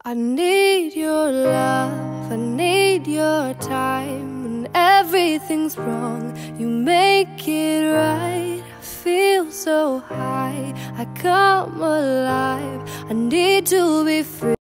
I need your love, I need your time. When everything's wrong, you make it right. I feel so high, I come alive. I need to be free.